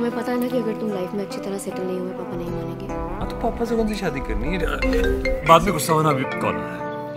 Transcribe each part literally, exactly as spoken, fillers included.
तुम्हें पता है ना कि अगर तुम लाइफ में अच्छी तरह सेटल नहीं हुए पापा नहीं मानेंगे। हाँ तो पापा से कौन सी शादी करनी है? बाद में गुस्सा होना, अभी कॉल आ रहा है।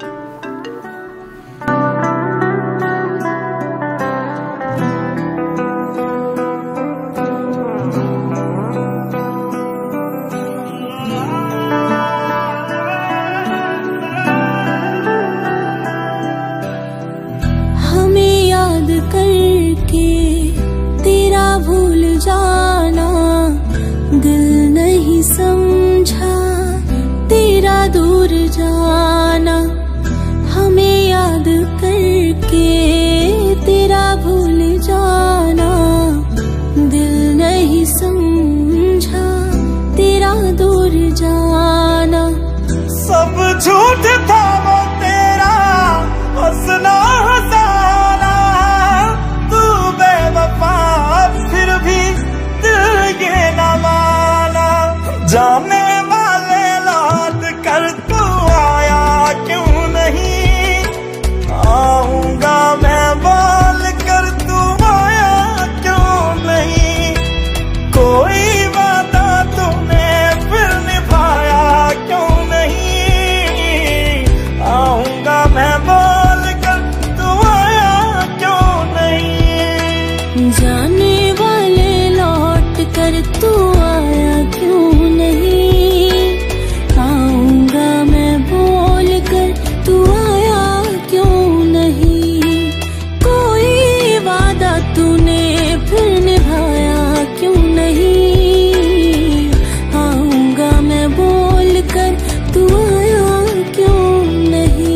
करके तेरा भूल जाना, दिल नहीं समझा तेरा दूर जाना। हमें याद करके तेरा भूल जाना, दिल नहीं समझा तेरा दूर जाना। सब झूठ था वो तेरा हंसना हंसाना, तू बेवफा फिर भी दिल ये न माना। जाने वाले लौट कर तू आया क्यों नहीं, आऊंगा मैं बोल कर तू आया क्यों नहीं। कोई वादा तूने फिर निभाया क्यों नहीं, आऊंगा मैं बोल कर तू आया क्यों नहीं। जाने वाले लौट कर तू आया क्यों नहीं, आऊंगा मैं बोल कर तू आया क्यों नहीं। कोई वादा तूने फिर निभाया क्यों नहीं, आऊंगा मैं बोल कर तू आया क्यों नहीं।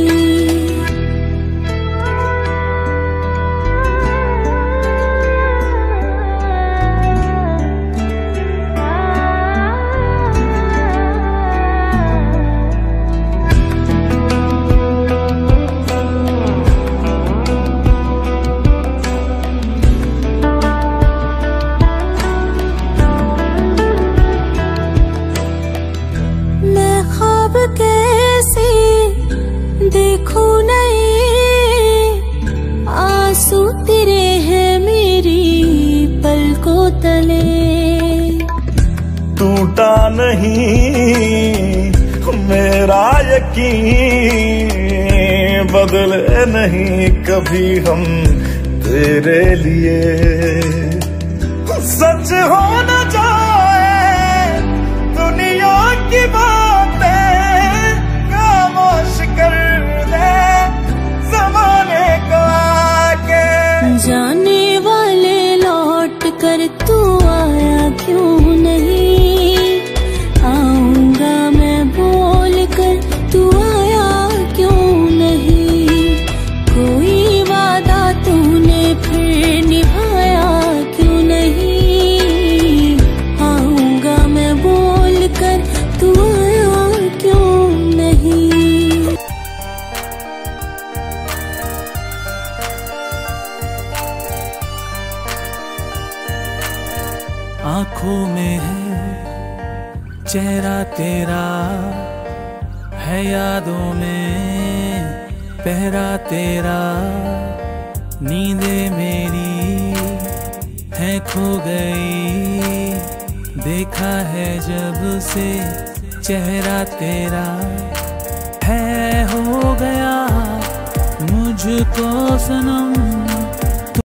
मैं ख्वाब कैसे देखूं नहीं, आंसू तेरे हैं मेरी पलकों तले। टूटा नहीं मेरा यकीन, बदले नहीं कभी हम तेरे लिए। सच हो न जाए दुनिया की बातें, खामोश कर दे ज़माने को आके। जाने वाले लौट कर तू आया क्यों नहीं, आऊंगा मैं बोल कर तू आया क्यों नहीं। कोई वादा तूने फिर निभाया क्यों नहीं, आऊंगा मैं बोल कर तू आया क्यों नहीं। आँखों में है चेहरा तेरा, है यादों में पहरा तेरा। नींदे मेरी है खो गई, देखा है जब से चेहरा तेरा। है हो गया मुझको सनम